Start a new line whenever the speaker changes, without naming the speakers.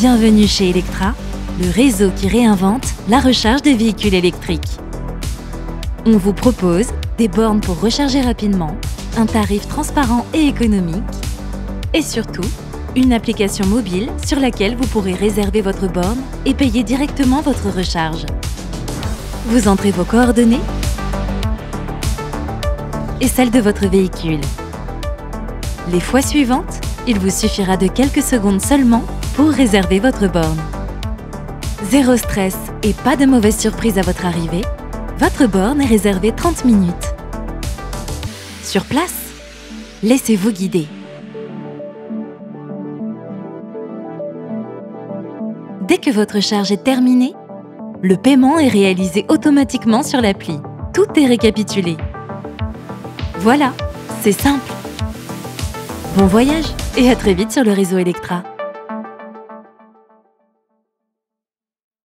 Bienvenue chez Electra, le réseau qui réinvente la recharge des véhicules électriques. On vous propose des bornes pour recharger rapidement, un tarif transparent et économique, et surtout, une application mobile sur laquelle vous pourrez réserver votre borne et payer directement votre recharge. Vous entrez vos coordonnées et celles de votre véhicule. Les fois suivantes, il vous suffira de quelques secondes seulement pour réserver votre borne. Zéro stress et pas de mauvaise surprise à votre arrivée, votre borne est réservée 30 minutes. Sur place, laissez-vous guider. Dès que votre charge est terminée, le paiement est réalisé automatiquement sur l'appli. Tout est récapitulé. Voilà, c'est simple. Bon voyage et à très vite sur le réseau Electra.